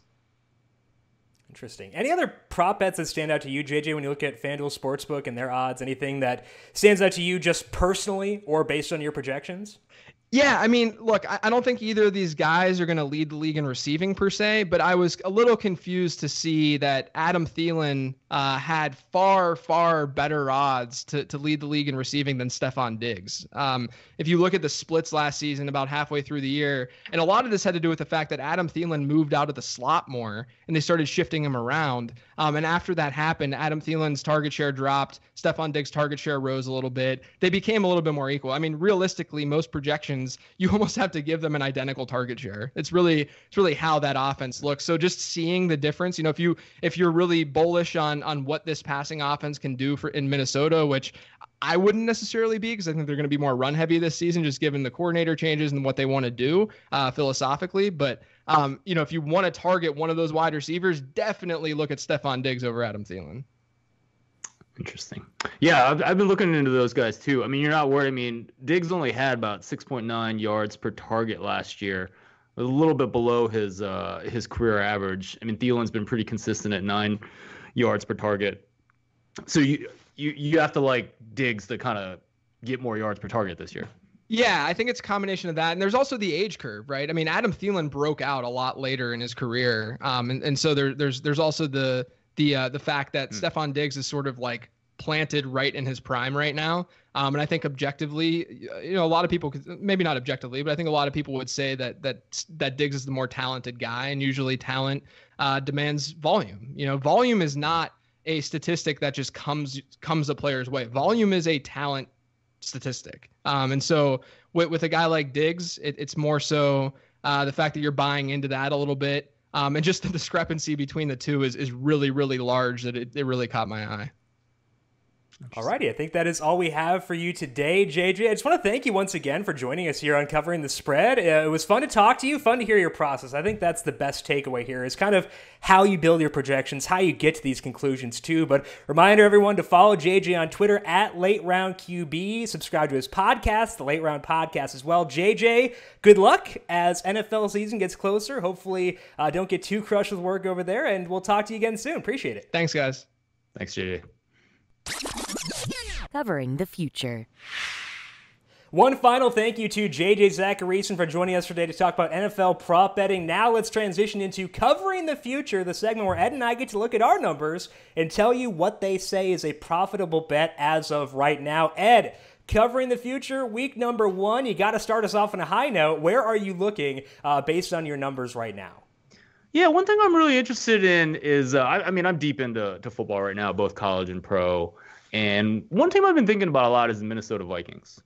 Interesting. Any other prop bets that stand out to you, J J, when you look at FanDuel Sportsbook and their odds? Anything that stands out to you just personally or based on your projections? Yeah, I mean, look, I, I don't think either of these guys are going to lead the league in receiving per se, but I was a little confused to see that Adam Thielen uh, had far, far better odds to, to lead the league in receiving than Stephon Diggs. Um, if you look at the splits last season, about halfway through the year, and a lot of this had to do with the fact that Adam Thielen moved out of the slot more, and they started shifting him around. Um, and after that happened, Adam Thielen's target share dropped, Stephon Diggs' target share rose a little bit. They became a little bit more equal. I mean, realistically, most projections, you almost have to give them an identical target share. It's really, it's really how that offense looks. So just seeing the difference, you know, if you, if you're really bullish on, on what this passing offense can do for in Minnesota, which I wouldn't necessarily be, because I think they're going to be more run heavy this season, just given the coordinator changes and what they want to do uh, philosophically. But, um, you know, if you want to target one of those wide receivers, definitely look at Stephon Diggs over Adam Thielen. Interesting. Yeah, I've, I've been looking into those guys too. I mean, you're not worried. I mean, Diggs only had about six point nine yards per target last year, a little bit below his uh, his career average. I mean, Thielen's been pretty consistent at nine yards per target. So you you you have to like Diggs to kind of get more yards per target this year. Yeah, I think it's a combination of that. And there's also the age curve, right? I mean, Adam Thielen broke out a lot later in his career. Um, and, and so there, there's there's also the the uh, the fact that mm. Stephon Diggs is sort of like planted right in his prime right now. Um, and I think objectively, you know, a lot of people, maybe not objectively, but I think a lot of people would say that that that Diggs is the more talented guy, and usually talent uh, demands volume. You know, volume is not a statistic that just comes comes a player's way. Volume is a talent statistic. Um, and so with, with a guy like Diggs, it, it's more so uh, the fact that you're buying into that a little bit. Um, and just the discrepancy between the two is is really, really large, that it, it really caught my eye. Alrighty, I think that is all we have for you today, J J. I just want to thank you once again for joining us here on Covering the Spread. Uh, it was fun to talk to you, fun to hear your process. I think that's the best takeaway here is kind of how you build your projections, how you get to these conclusions too. But reminder everyone to follow J J on Twitter at Late Round Q B. Subscribe to his podcast, the Late Round Podcast as well. J J, good luck as N F L season gets closer. Hopefully uh, don't get too crushed with work over there, and we'll talk to you again soon. Appreciate it. Thanks, guys. Thanks, J J. Covering the future. One final thank you to J J Zachariason for joining us today to talk about N F L prop betting. Now let's transition into Covering the Future, the segment where Ed and I get to look at our numbers and tell you what they say is a profitable bet as of right now. Ed, Covering the Future, week number one, you got to start us off on a high note. Where are you looking uh, based on your numbers right now? Yeah, one thing I'm really interested in is, uh, I, I mean, I'm deep into to football right now, both college and pro. And one team I've been thinking about a lot is the Minnesota Vikings.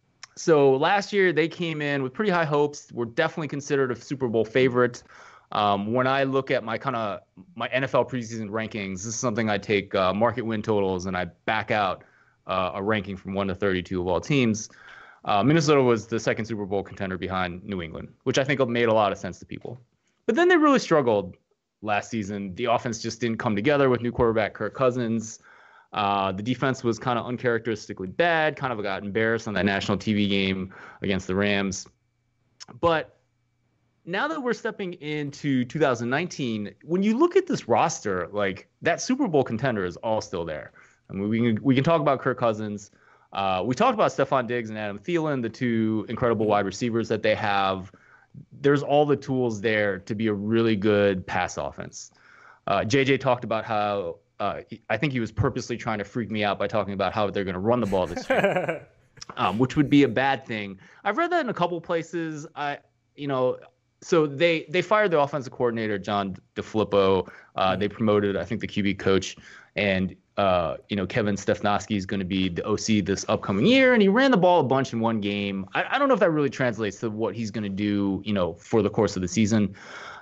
So last year they came in with pretty high hopes. Were definitely considered a Super Bowl favorite. Um, when I look at my kind of my N F L preseason rankings, this is something I take uh, market win totals and I back out uh, a ranking from one to thirty-two of all teams. Uh, Minnesota was the second Super Bowl contender behind New England, which I think made a lot of sense to people. But then they really struggled last season. The offense just didn't come together with new quarterback Kirk Cousins. Uh, the defense was kind of uncharacteristically bad, kind of got embarrassed on that national T V game against the Rams. But now that we're stepping into two thousand nineteen, when you look at this roster, like that Super Bowl contender is all still there. I mean, we can, we can talk about Kirk Cousins. Uh, we talked about Stephon Diggs and Adam Thielen, the two incredible wide receivers that they have. There's all the tools there to be a really good pass offense. Uh, J J talked about how uh, I think he was purposely trying to freak me out by talking about how they're going to run the ball this year, um, which would be a bad thing. I've read that in a couple places. I, you know, so they they fired their offensive coordinator John DeFilippo. Uh, they promoted, I think, the Q B coach, and uh, you know, Kevin Stefanski is going to be the O C this upcoming year, and he ran the ball a bunch in one game. I, I don't know if that really translates to what he's going to do, you know, for the course of the season.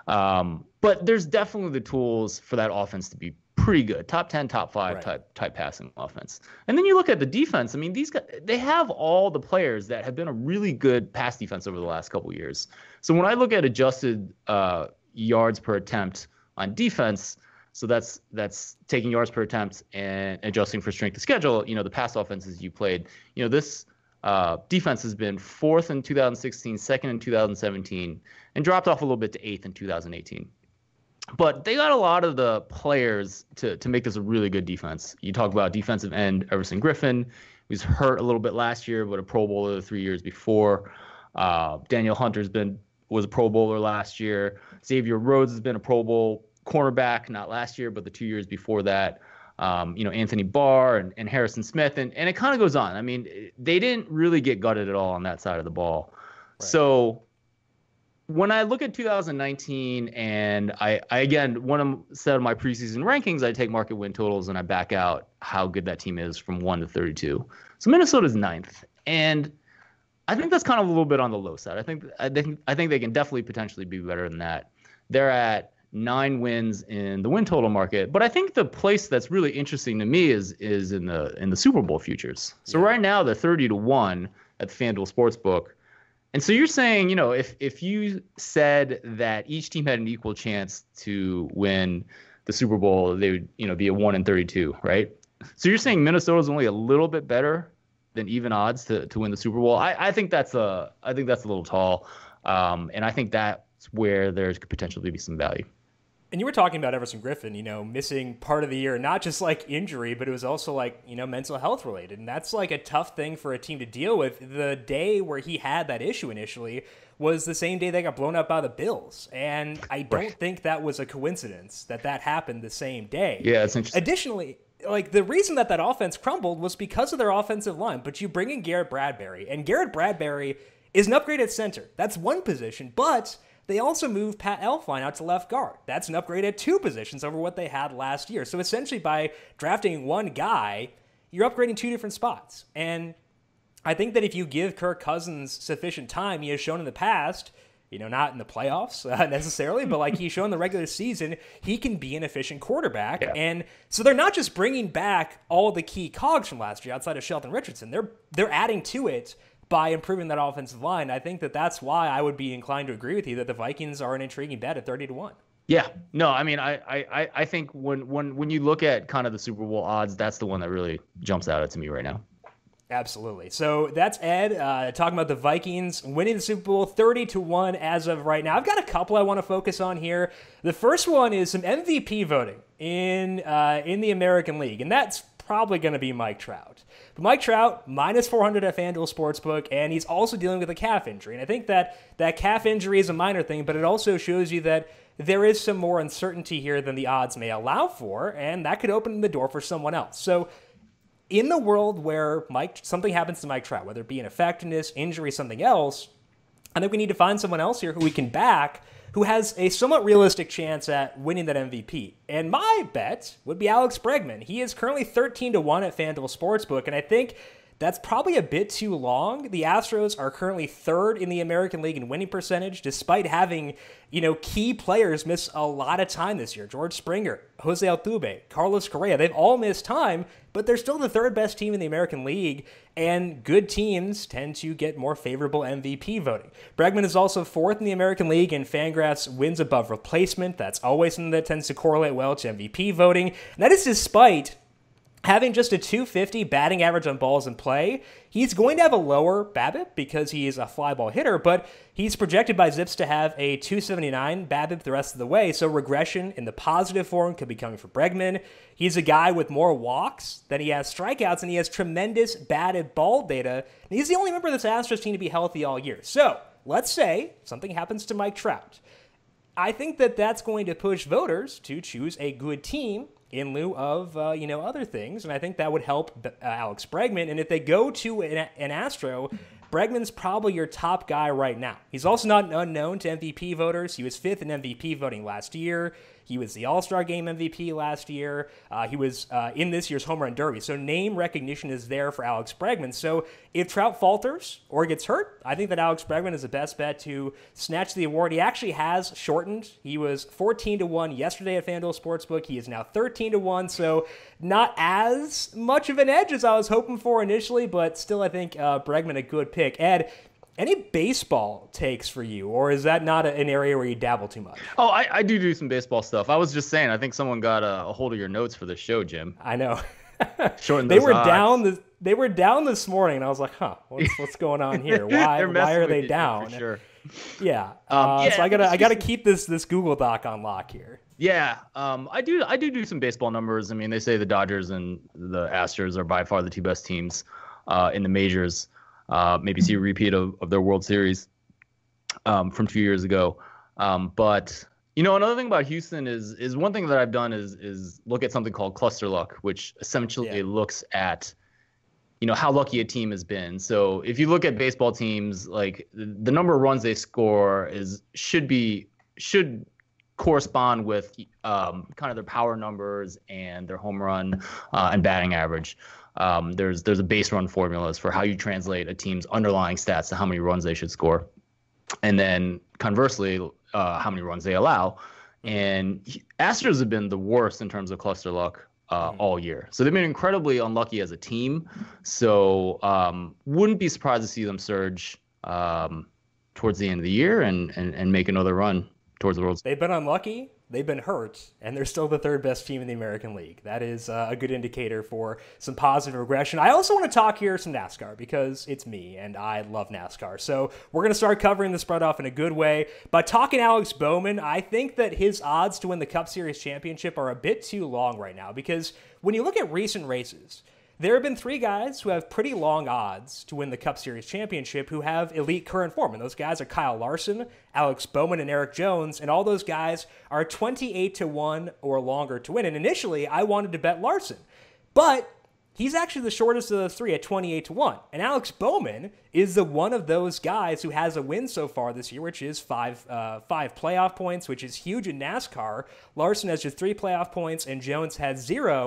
Um, but there's definitely the tools for that offense to be pretty good, top ten, top five right. type type passing offense. And then you look at the defense. I mean, these guys, they have all the players that have been a really good pass defense over the last couple of years. So when I look at adjusted uh, yards per attempt on defense, so that's that's taking yards per attempt and adjusting for strength of schedule. You know, the pass offenses you played. You know, this uh, defense has been fourth in two thousand sixteen, second in two thousand seventeen, and dropped off a little bit to eighth in two thousand eighteen. But they got a lot of the players to to make this a really good defense. You talk about defensive end Everson Griffin, who was hurt a little bit last year, but a Pro Bowler the three years before. Uh, Daniel Hunter's been was a Pro Bowler last year. Xavier Rhodes has been a Pro Bowl cornerback, not last year, but the two years before that. Um, you know, Anthony Barr and, and Harrison Smith, and, and it kind of goes on. I mean, they didn't really get gutted at all on that side of the ball. Right. So when I look at two thousand nineteen, and I, I again, one of set of my preseason rankings, I take market win totals and I back out how good that team is from one to thirty-two. So Minnesota's ninth, and I think that's kind of a little bit on the low side. I think I think I think they can definitely potentially be better than that. They're at nine wins in the win total market, but I think the place that's really interesting to me is is in the in the Super Bowl futures. So yeah. Right now they're thirty to one at the FanDuel Sportsbook. And so you're saying, you know, if if you said that each team had an equal chance to win the Super Bowl, they would, you know, be a one in thirty-two, right? So you're saying Minnesota's only a little bit better than even odds to, to win the Super Bowl. I, I think that's a I think that's a little tall, um, and I think that's where there's potentially be some value. And you were talking about Everson Griffin, you know, missing part of the year, not just like injury, but it was also like, you know, mental health related. And that's like a tough thing for a team to deal with. The day where he had that issue initially was the same day they got blown up by the Bills. And I don't right. think that was a coincidence that that happened the same day. Yeah, it's interesting. Additionally, like the reason that that offense crumbled was because of their offensive line. But you bring in Garrett Bradbury, and Garrett Bradbury is an upgrade at center. That's one position, but they also moved Pat Elflein out to left guard. That's an upgrade at two positions over what they had last year. So essentially by drafting one guy, you're upgrading two different spots. And I think that if you give Kirk Cousins sufficient time, he has shown in the past, You know, not in the playoffs uh, necessarily, but like he's shown in the regular season, he can be an efficient quarterback. Yeah. And so they're not just bringing back all the key cogs from last year outside of Shelton Richardson. They're they're adding to it by improving that offensive line. I think that that's why I would be inclined to agree with you that the Vikings are an intriguing bet at thirty to one. Yeah, no, I mean, I, I, I think when, when, when you look at kind of the Super Bowl odds, that's the one that really jumps out at me right now. Absolutely. So that's Ed uh, talking about the Vikings winning the Super Bowl thirty to one as of right now. I've got a couple I want to focus on here. The first one is some M V P voting in uh, in the American League, and that's probably going to be Mike Trout. But Mike Trout, minus four hundred at FanDuel Sportsbook, and he's also dealing with a calf injury. And I think that that calf injury is a minor thing, but it also shows you that there is some more uncertainty here than the odds may allow for, and that could open the door for someone else. So in the world where Mike something happens to Mike Trout, whether it be an effectiveness, injury, something else, I think we need to find someone else here who we can back who has a somewhat realistic chance at winning that M V P. And my bet would be Alex Bregman. He is currently thirteen to one at FanDuel Sportsbook, and I think that's probably a bit too long. The Astros are currently third in the American League in winning percentage, despite having, you know, key players miss a lot of time this year. George Springer, Jose Altuve, Carlos Correa, they've all missed time, but they're still the third best team in the American League, and good teams tend to get more favorable M V P voting. Bregman is also fourth in the American League in Fangraphs wins above replacement. That's always something that tends to correlate well to M V P voting. And that is despite having just a two fifty batting average on balls in play. He's going to have a lower BABIP because he is a fly ball hitter, but he's projected by Zips to have a two seventy-nine BABIP the rest of the way, so regression in the positive form could be coming for Bregman. He's a guy with more walks than he has strikeouts, and he has tremendous batted ball data, and he's the only member of this Astros team to be healthy all year. So let's say something happens to Mike Trout. I think that that's going to push voters to choose a good team in lieu of, uh, you know, other things. And I think that would help uh, Alex Bregman. And if they go to an, an Astro, Bregman's probably your top guy right now. He's also not unknown to M V P voters. He was fifth in M V P voting last year. He was the All-Star Game M V P last year. Uh, he was uh, in this year's Home Run Derby. So name recognition is there for Alex Bregman. So if Trout falters or gets hurt, I think that Alex Bregman is the best bet to snatch the award. He actually has shortened. He was fourteen to one yesterday at FanDuel Sportsbook. He is now thirteen to one. So not as much of an edge as I was hoping for initially, but still I think uh, Bregman a good pick. Ed, any baseball takes for you, or is that not a, an area where you dabble too much? Oh, I, I do do some baseball stuff. I was just saying, I think someone got a, a hold of your notes for the show, Jim. I know. Shorten they those were odds. down. The, they were down this morning, and I was like, "Huh, what's, what's going on here? Why? why are they down?" For sure. Yeah. Um, uh, yeah. So I gotta I gotta keep this this Google Doc on lock here. Yeah, um, I do. I do do some baseball numbers. I mean, they say the Dodgers and the Astros are by far the two best teams uh, in the majors. Uh, maybe see a repeat of, of their World Series um, from two years ago. Um, but you know, another thing about Houston is is one thing that I've done is is look at something called cluster luck, which essentially yeah. looks at you know how lucky a team has been. So if you look at baseball teams, like the number of runs they score is should be should correspond with um, kind of their power numbers and their home run uh, and batting average. Um, there's there's a base run formulas for how you translate a team's underlying stats to how many runs they should score, and then conversely, uh, how many runs they allow. And Astros have been the worst in terms of cluster luck uh, mm-hmm. all year. So they've been incredibly unlucky as a team. So um, wouldn't be surprised to see them surge um, towards the end of the year and, and, and make another run towards the World Series. They've been unlucky, they've been hurt, and they're still the third best team in the American League. That is uh, a good indicator for some positive regression. I also want to talk here some NASCAR because it's me and I love NASCAR. So we're going to start covering the spread off in a good way. By talking Alex Bowman, I think that his odds to win the Cup Series championship are a bit too long right now because when you look at recent races, there have been three guys who have pretty long odds to win the Cup Series championship who have elite current form. And those guys are Kyle Larson, Alex Bowman, and Eric Jones. And all those guys are twenty-eight to one or longer to win. And initially, I wanted to bet Larson. But he's actually the shortest of the three at twenty-eight to one. And Alex Bowman is the one of those guys who has a win so far this year, which is five uh, five playoff points, which is huge in NASCAR. Larson has just three playoff points, and Jones has zero.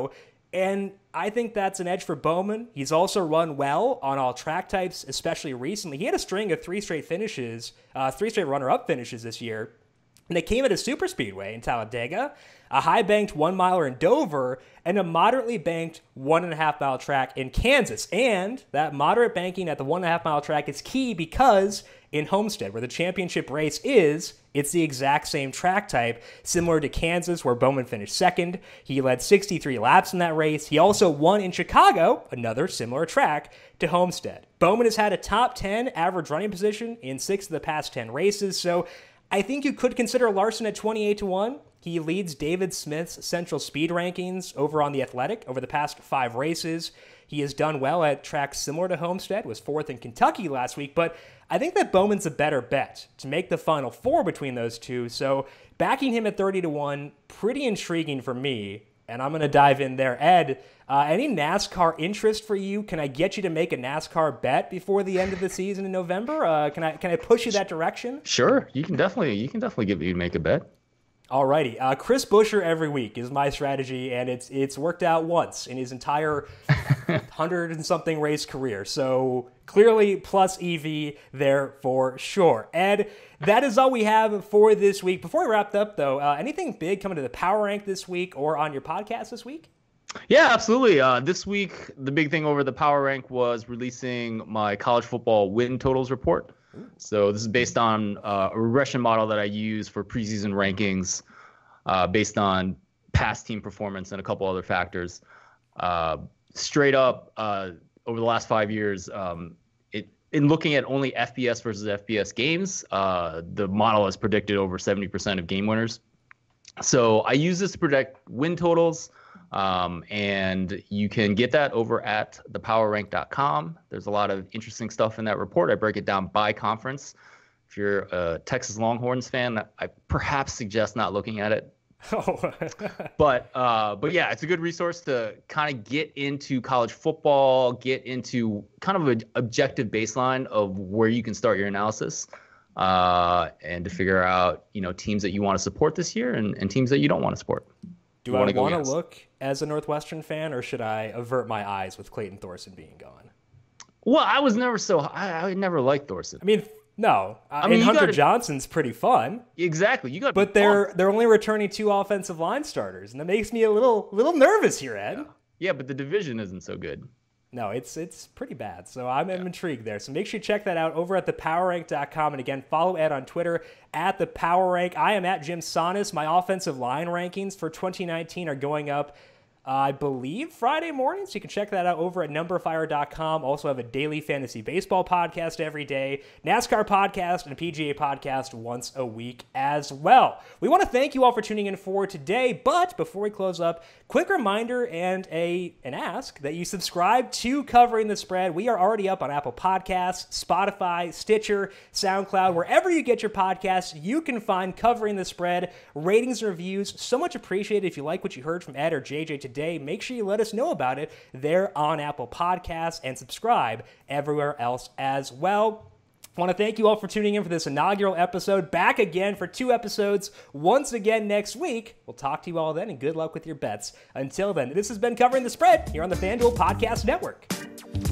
And I think that's an edge for Bowman. He's also run well on all track types, especially recently. He had a string of three straight finishes, uh, three straight runner-up finishes this year. And they came at a super speedway in Talladega, a high-banked one-miler in Dover, and a moderately banked one-and-a-half-mile track in Kansas. And that moderate banking at the one-and-a-half-mile track is key because in Homestead, where the championship race is, it's the exact same track type, similar to Kansas, where Bowman finished second. He led sixty-three laps in that race. He also won in Chicago, another similar track to Homestead. Bowman has had a top ten average running position in six of the past ten races, so I think you could consider Larson at twenty-eight to one. He leads David Smith's Central Speed rankings over on The Athletic over the past five races. He has done well at tracks similar to Homestead, was fourth in Kentucky last week, but I think that Bowman's a better bet to make the Final Four between those two, so backing him at thirty to one, pretty intriguing for me, and I'm going to dive in there. Ed, uh, any NASCAR interest for you? Can I get you to make a NASCAR bet before the end of the season in November? Uh, can I can I push you that direction? Sure, you can definitely you can definitely get me to make a bet. Alrighty, uh, Chris Buescher every week is my strategy, and it's it's worked out once in his entire hundred and something race career. So clearly, plus E V there for sure. Ed, that is all we have for this week. Before we wrap up, though, uh, anything big coming to the Power Rank this week or on your podcast this week? Yeah, absolutely. Uh, this week, the big thing over the Power Rank was releasing my college football win totals report. So this is based on uh, a regression model that I use for preseason rankings uh, based on past team performance and a couple other factors. Uh, straight up, uh, over the last five years, um, it in looking at only F B S versus F B S games, uh, the model has predicted over seventy percent of game winners. So I use this to predict win totals. Um, and you can get that over at the power rank dot com. There's a lot of interesting stuff in that report. I break it down by conference. If you're a Texas Longhorns fan, I perhaps suggest not looking at it. Oh. but uh, but yeah, it's a good resource to kind of get into college football, get into kind of an objective baseline of where you can start your analysis, uh, and to figure out, you know, teams that you want to support this year and, and teams that you don't want to support. Do I want to look as a Northwestern fan, or should I avert my eyes with Clayton Thorson being gone? Well, I was never so I, I never liked Thorson. I mean, no. I mean, Hunter gotta, Johnson's pretty fun. Exactly. You got, but they're pumped. They're only returning two offensive line starters, and that makes me a little little nervous here, Ed. Yeah, yeah, but the division isn't so good. No, it's it's pretty bad. So I'm, yeah. I'm intrigued there. So make sure you check that out over at the power rank dot com. And again, follow Ed on Twitter at the Power Rank. I am at Jim Sannes. My offensive line rankings for twenty nineteen are going up, uh, I believe, Friday morning. So you can check that out over at number fire dot com. Also have a daily fantasy baseball podcast every day, NASCAR podcast, and a P G A podcast once a week as well. We want to thank you all for tuning in for today. But before we close up, quick reminder and a an ask that you subscribe to Covering the Spread. We are already up on Apple Podcasts, Spotify, Stitcher, SoundCloud. Wherever you get your podcasts, you can find Covering the Spread. Ratings and reviews, so much appreciated. If you like what you heard from Ed or J J today, make sure you let us know about it there on Apple Podcasts, and subscribe everywhere else as well. I want to thank you all for tuning in for this inaugural episode. Back again for two episodes once again next week. We'll talk to you all then, and good luck with your bets. Until then, this has been Covering the Spread here on the FanDuel Podcast Network.